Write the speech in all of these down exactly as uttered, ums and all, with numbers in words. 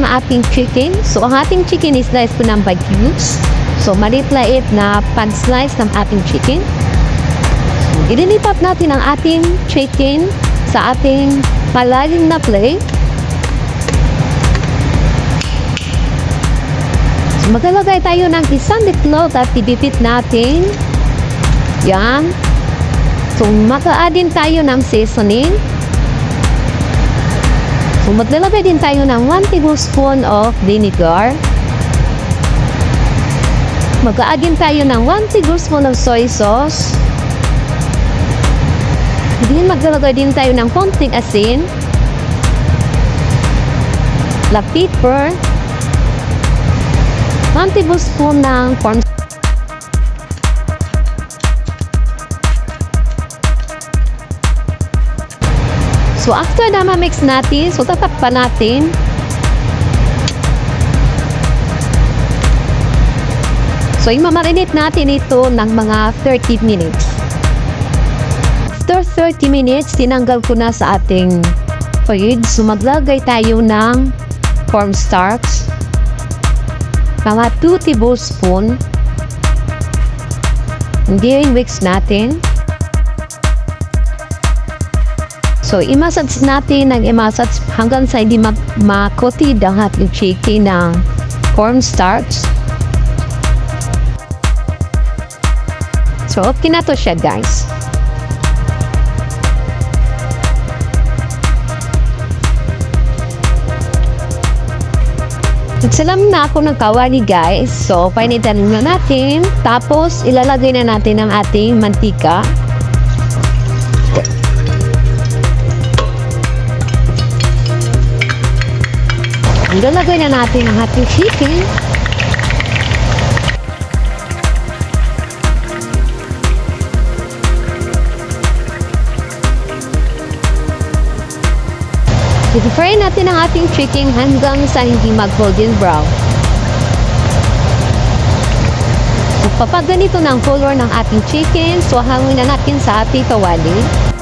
ang ating chicken. So, ang ating chicken is-slice ko ng by cubes. So, maliit-lait na pag-slice ng ating chicken. So, ililipat natin ang ating chicken sa ating malalim na plate. So, maglalagay tayo ng isang itlog at idipit natin. Yan. So, mag-a-add din tayo ng seasoning. So, maglalagay din tayo ng one tablespoon of vinegar. Mag-a-add din tayo ng one tablespoon of soy sauce. Then, maglalagay din tayo ng konting asin. Black pepper. one tablespoon ng corn. So, after na ma-mix natin, so tatakpan natin. So, imamarinate natin ito ng mga thirty minutes. After thirty minutes, tinanggal ko na sa ating fridge. So, maglagay tayo ng cornstarch. Mga two tablespoon. Hindi mix natin. So, imasage natin ng imasage hanggang sa hindi makotid ang ating chicken ng cornstarch. So, okay na to siya, guys. Nagsalam na ako ng kawali, guys. So, painitan na natin. Tapos, ilalagay na natin ang ating mantika. Ilalagay na natin ang ating chicken. I-fry natin ang ating chicken hanggang sa hindi mag-golden brown. Kapag ganito ng color ng ating chicken, so hangin na natin sa ating kawali.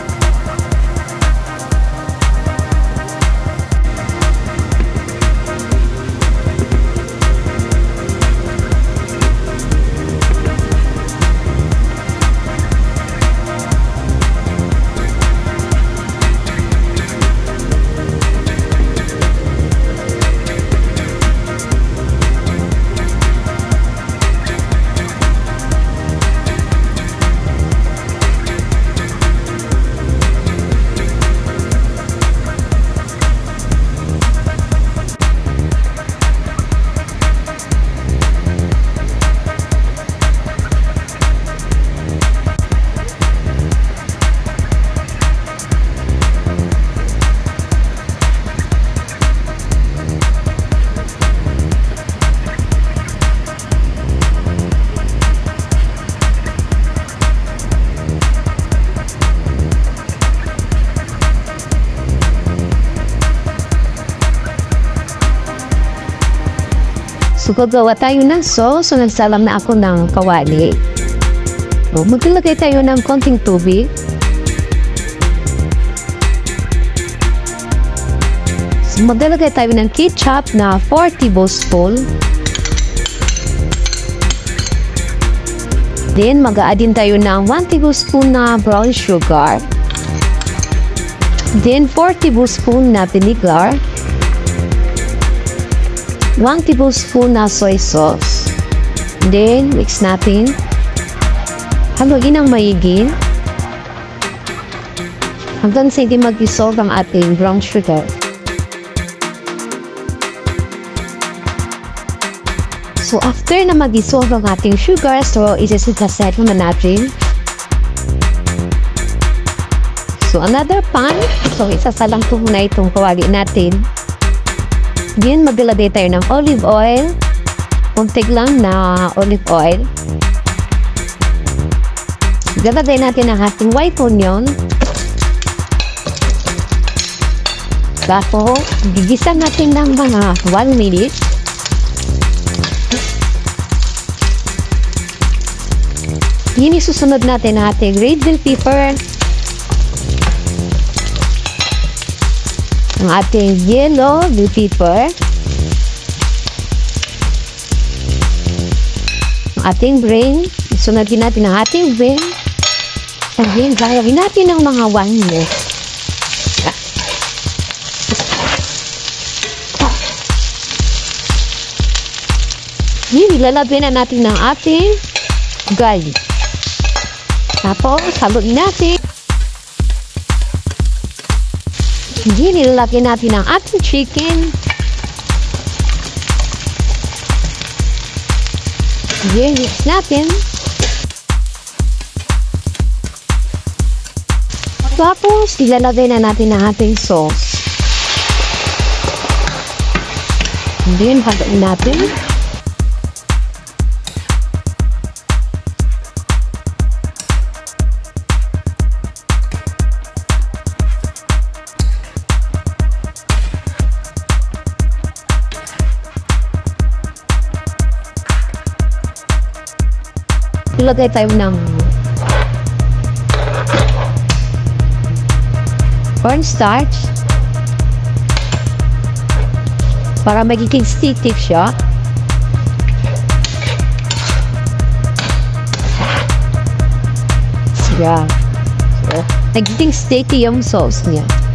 So, gagawa tayo ng sauce. So, nagsalam na ako ng kawali. So, maglalagay tayo ng konting tubig. So, maglalagay tayo ng ketchup na four tablespoons. Then, mag-a-add din tayo ng one tablespoon na brown sugar. Then, four tablespoons na vinegar. one tablespoon na soy sauce. Then, mix natin. Haluin ang maigin. Hanggang sa hindi mag-dissolve ang ating brown sugar. So, after na mag-dissolve ang ating sugar, so, isisit-set naman natin. So, another pan. So, isasalang ko muna itong kawali natin. Then, maglalagay tayo ng olive oil. Kuntig lang na olive oil. Galagay natin ang ating white onion. Tapos, gigisa natin ng mga one minute. Yun isusunod natin ang ating red bell pepper. Ang ating yellow bell pepper. ating brain. Isunod din natin ang ating brain. And then, gagawin natin ng mga one minute. Ngayon, ilalagay na natin ng ating garlic. Tapos, haluin natin. Ngayon, ilalagay natin ang ating chicken. Ngayon, mix natin. Tapos, ilalagay na natin ang ating sauce. Ngayon, haluin natin. Ilagay tayo ng cornstarch para magiging sticky siya. Yeah. So, nagiging sticky yung sauce niya.